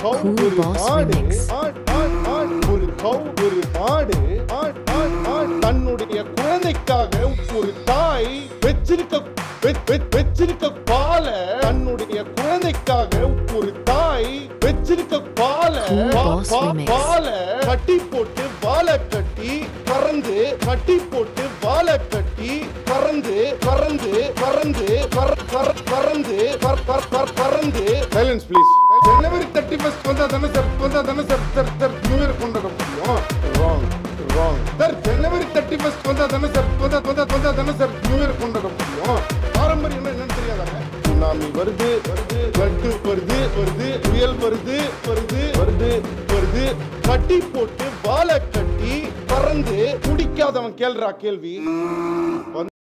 Cool Boss Remix. தன்னுடைய குழந்தைக்காக ஒரு தாய் வெச்சிருக்க பால தன்னுடைய குழந்தைக்காக ஒரு தாய் வெச்சிருக்க பால கட்டி போட்டு வாழை கட்டி பறந்து கட்டி போட்டு வாழை கட்டி பறந்து பறந்து பறந்து பறந்து பறந்து சைலன்ஸ் ப்ளீஸ். ஜனவரி 31 வந்தா தானே சார் நியூ இயர் கொண்டாட முடியும்? Wrong sir. ஜனவரி 31 வந்தா தானே சார் நியூ இயர் கொண்டாட முடியும்? பாரம்பரியம் என்னன்னு தெரியாதாங்க? சுனாமி வருது லட்டு வருது புயல் வருது கட்டி போட்டு வாழை கட்டி பறந்து குடிக்காதவன் கேள்றா கேள்வி.